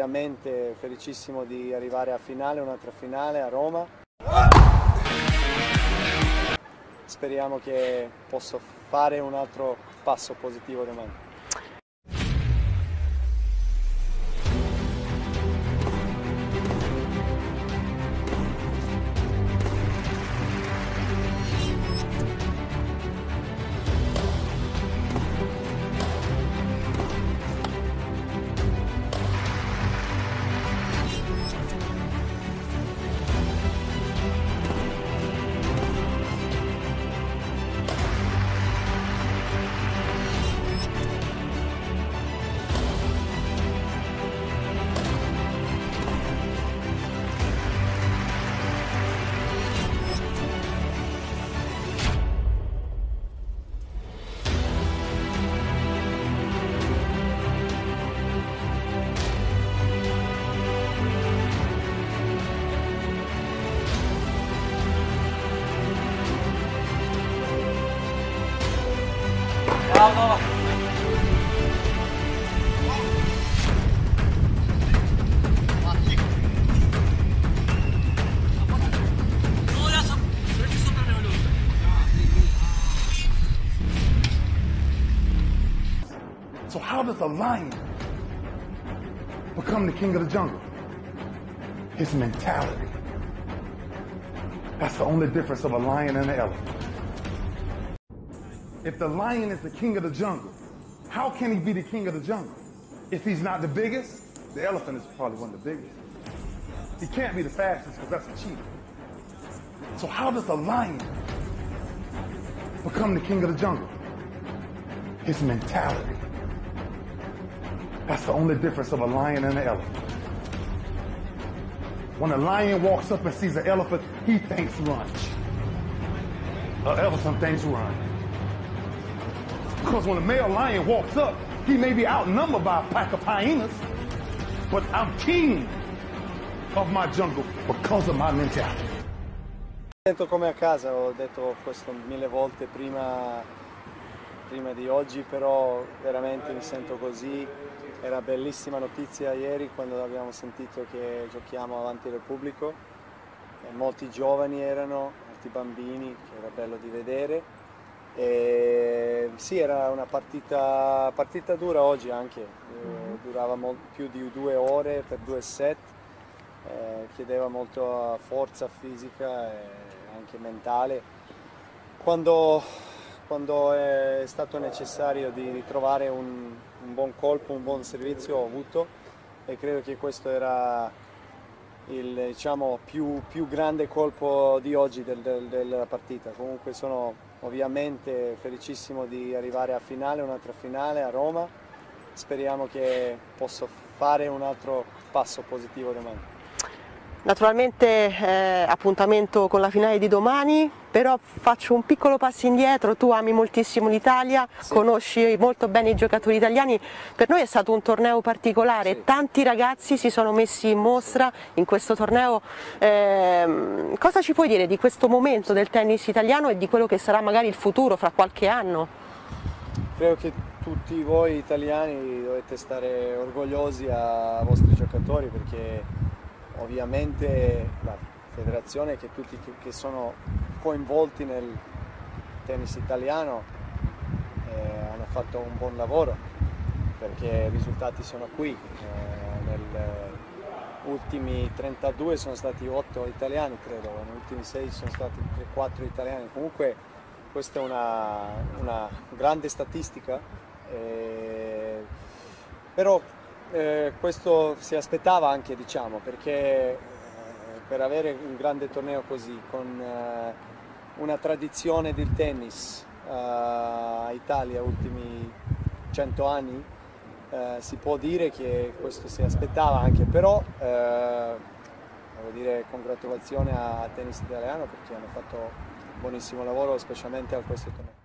Ovviamente felicissimo di arrivare a finale, un'altra finale a Roma. Speriamo che possa fare un altro passo positivo domani. Bravo! So how does a lion become the king of the jungle? His mentality. That's the only difference of a lion and an elephant. If the lion is the king of the jungle, how can he be the king of the jungle? If he's not the biggest, the elephant is probably one of the biggest. He can't be the fastest because that's a cheetah. So how does a lion become the king of the jungle? His mentality. That's the only difference of a lion and an elephant. When a lion walks up and sees an elephant, he thinks lunch. An elephant thinks run. Because when a male lion walks up, he may be outnumbered by a pack of hyenas, but I'm king of my jungle because of my mentality. Mi sento come a casa, ho detto questo 1000 volte prima di oggi, però veramente mi sento così. Era bellissima notizia ieri quando abbiamo sentito che giochiamo avanti del pubblico. Molti giovani erano, molti bambini, che era bello di vedere. E sì, era una partita dura oggi anche, durava più di 2 ore per 2 set, chiedeva molta forza fisica e anche mentale. Quando è stato necessario di trovare un buon colpo, un buon servizio ho avuto, e credo che questo era il, diciamo, più grande colpo di oggi della partita. Comunque sono ovviamente felicissimo di arrivare a finale, un'altra finale a Roma. Speriamo che possa fare un altro passo positivo domani. Naturalmente appuntamento con la finale di domani, però faccio un piccolo passo indietro. Tu ami moltissimo l'Italia, sì. Conosci molto bene i giocatori italiani, per noi è stato un torneo particolare, sì. Tanti ragazzi si sono messi in mostra in questo torneo. Cosa ci puoi dire di questo momento del tennis italiano e di quello che sarà magari il futuro fra qualche anno? Credo che tutti voi italiani dovete stare orgogliosi ai vostri giocatori, perché ovviamente la federazione e tutti che sono coinvolti nel tennis italiano hanno fatto un buon lavoro, perché i risultati sono qui. Negli ultimi 32 sono stati 8 italiani, credo, negli ultimi 6 sono stati 4 italiani. Comunque questa è una grande statistica, però questo si aspettava anche, diciamo, perché per avere un grande torneo così, con una tradizione del tennis a Italia ultimi 100 anni, si può dire che questo si aspettava anche, però devo dire congratulazioni a tennis italiano, perché hanno fatto un buonissimo lavoro, specialmente a questo torneo.